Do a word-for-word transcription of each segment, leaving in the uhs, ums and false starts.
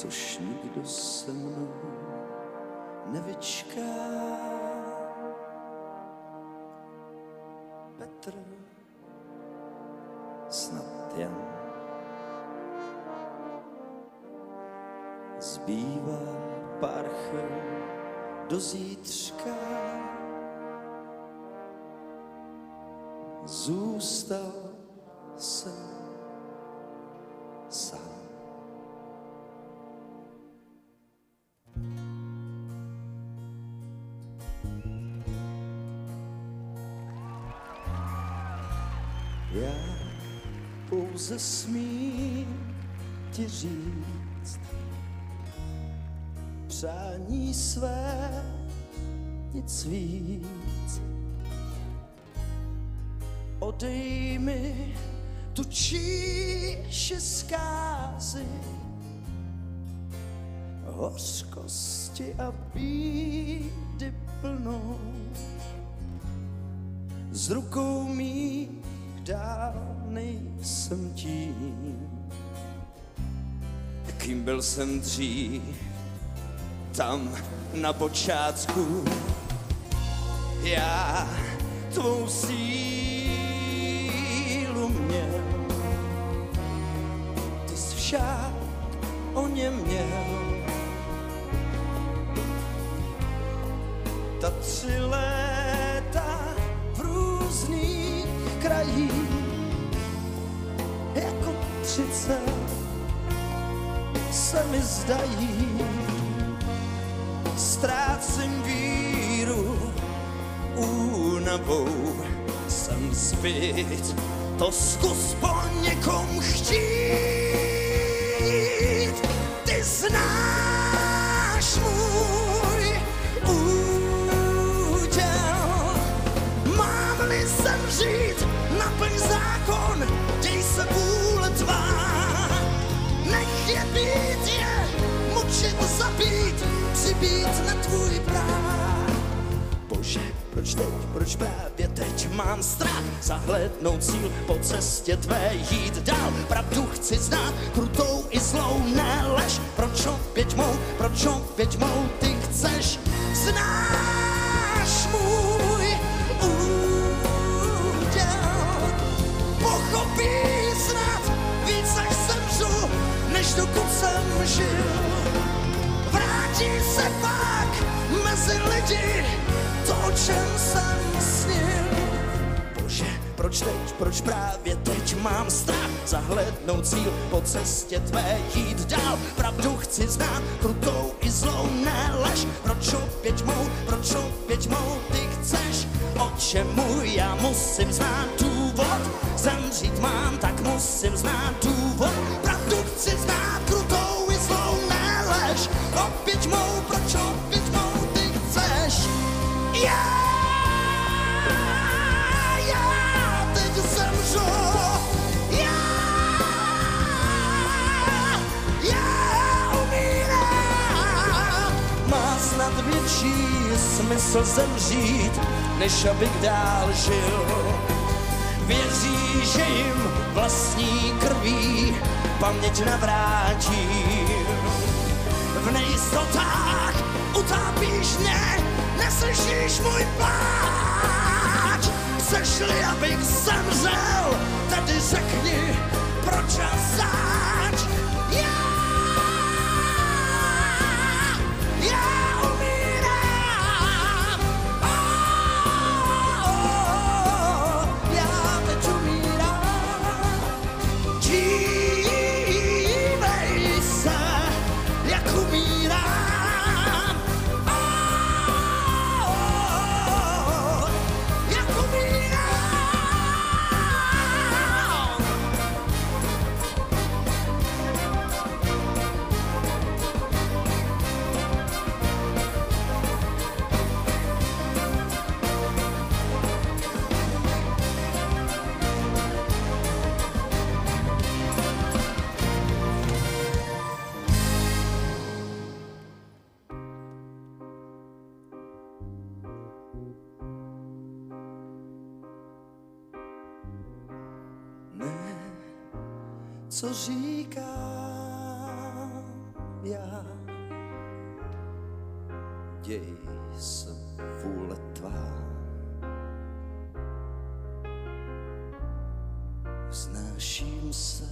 což nikdo se mnou nevyčká. Petr snad jen zbývá pár chvil do zítřka. Zůstal jsem sám. Já pouze smím ti říct přání své, nic víc. Odej mi tu číši zkázy, hořkosti a bídy plnou. Z rukou mých dál nejsem tím, kým byl jsem dřív, tam na počátku. Já tvou sílu měl, ty jsi však o něm měl. Ta tři léta v různých krajích, jako třicet se mi zdají. Ztrácím víru, únavou jsem zbyt, to zkus po někom chtít. Ty znáš můj úděl, mám-li zemřít, naplň zákon, děj se vůle tvá. Nech je být je, mučit, zabít, přibít na tvůj práv. Bože, proč teď, proč právě teď mám strach zahlédnout cíl po cestě tvé jít dál. Pravdu chci znát, krutou i zlou, ne lež. Proč opět mou, proč opět mou ty chceš? Znáš můj úděl, pochopí snad víc, než zemřu, než dokud jsem žil. Vrátí se pak mezi lidi to, o čem jsem snil. Bože, proč teď, proč právě teď mám strach zahlédnout cíl po cestě tvé jít dál. Pravdu chci znát, krutou i zlou, ne lež. Proč opět mou, proč opět mou ty chceš? O čemu já musím znát důvod? Zemřít mám, tak musím znát důvod. Pravdu chci znát, krutou i zlou, ne lež. Opět mou, proč opět mou ty chceš? Já, já teď zemřu. Já, já umírám. Má snad větší smysl zemřít, než abych dál žil. Věří, že jim vlastní krví paměť navrátí. V nejistotách utápíš mě, neslyšíš můj pláč. Chceš-li, abych zemřel, tedy řekni, proč a zač. Já, já umírám. Oh, oh, já teď umírám. Dívej se, jak umírám. Oh, oh, jak umírám. Ne, co říkám, já. Děj se vůle tvá, vznáším se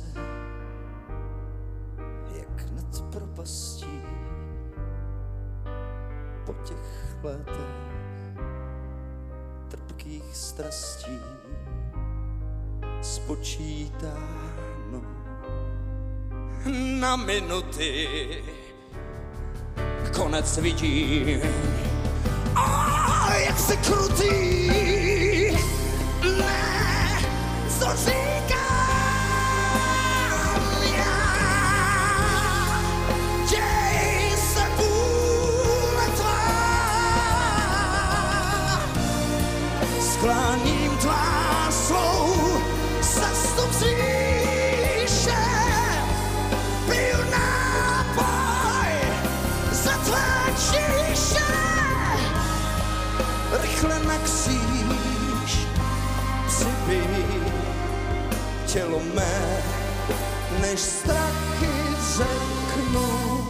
jak nad propastí po těch letech trpkých strastí spočítáno na minuty. Konec vidím, a jak se krutý, ne, co říkám já. Děj se vůle tvá, skláním tvá svou cestu vzvýše, piju nápoj za tvé číše, rychle na kříž přibij tělo mé, než strachy řeknu.